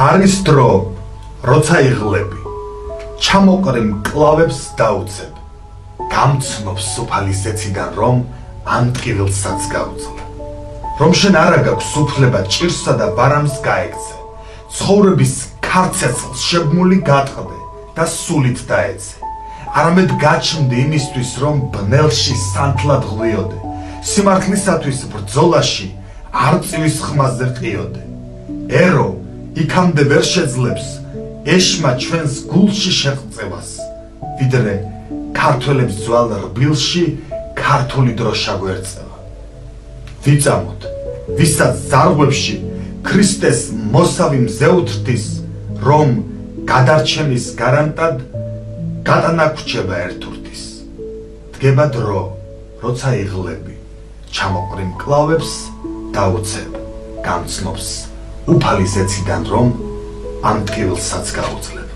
არის დრო, როცა იღლები, ჩამოყრი მკლავებს და უცებ, გამცნობს უფალი ზეციდან რომ ამ ტკივილსაც გაუძლებ. რომ შენ არაგაქვს უფლება ჭირსა და ვარამს გაექცე, ცხოვრების ქარცეცხლს შებმული გატყდე და სულით დაეცე. არამედ გაჩნდი იმისთვის რომ ბნელში სანთლად ღვიოდე, სიმართლისათვის ბრძოლაში არწივის ხმაზე ყიოდე. ერო იქამდე ვერ შეძლებს ეშმა ჩვენს გულში შეღწევას, ვიდრე ქართველებს ძვალ-რბილში ქართული დროშა გვერწევა. ვიწამოთ, ვისაც ზარღვებში ქრისტეს მოსავი მზეუთრთის, რომ გადარჩენის გარანტად გადანაგვრჩება ერთურთის. დგება დრო, როცა იღლები, ჩამოყრი მკლავებს და უცებ, გამცნობს უფალი ზეციდან რომ ამ ტკივილსაც გაუძლებ.